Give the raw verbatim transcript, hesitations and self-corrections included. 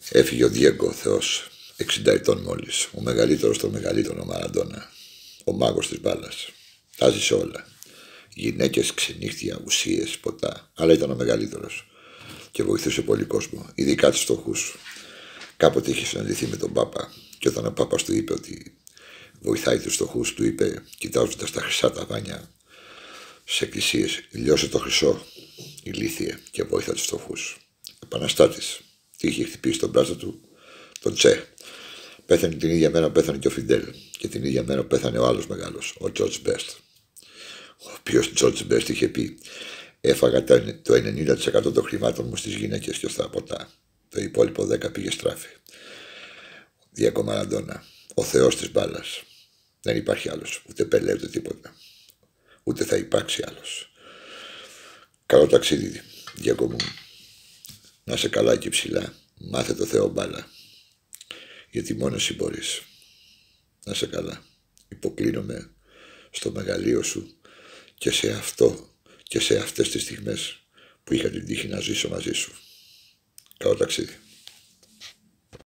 Έφυγε ο Διέγκο, Θεός, εξήντα ετών μόλις. Ο μεγαλύτερος των μεγαλύτερων, ο Μαραντόνα. Ο μάγος της μπάλας. Τα ζήσε όλα. Γυναίκες, ξενύχτια, ουσίες, ποτά. Αλλά ήταν ο μεγαλύτερος. Και βοηθούσε πολύ κόσμο, ειδικά τους φτωχούς. Κάποτε είχε συναντηθεί με τον Πάπα. Και όταν ο Πάπας του είπε ότι βοηθάει τους φτωχούς, του είπε, κοιτάζοντας τα χρυσά ταβάνια στις εκκλησίες, λιώσε το χρυσό, ηλίθιε, και βοήθα τους φτωχούς. Επαναστάτης. Τι είχε χτυπήσει τον μπράτσο του, τον Τσε. Πέθανε την ίδια μέρα που πέθανε και ο Φιντέλ. Και την ίδια μέρα που πέθανε ο άλλος μεγάλος, ο Τζορτζ Μπέστ. Ο οποίος Τζορτζ Μπέστ είχε πει: έφαγα το ενενήντα τοις εκατό των χρημάτων μου στις γυναίκες και στα ποτά. Το υπόλοιπο δέκα πήγε στράφη. Διέγκο Μαραντόνα, ο Θεός της μπάλας. Δεν υπάρχει άλλος. Ούτε Πελέ ούτε τίποτα. Ούτε θα υπάρξει άλλος. Καλό ταξίδι, Διέγκο μου. Να σε καλά και ψηλά. Μάθε το Θεό μπάλα. Γιατί μόνο εσύ μπορείς. Να σε καλά. Υποκλίνομαι στο μεγαλείο σου και σε αυτό και σε αυτές τις στιγμές που είχα την τύχη να ζήσω μαζί σου. Καλό ταξίδι.